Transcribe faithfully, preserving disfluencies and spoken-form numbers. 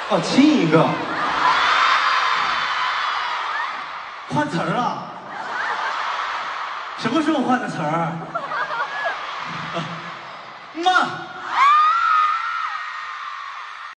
哦，亲一个。换词儿了？什么时候换的词儿？妈。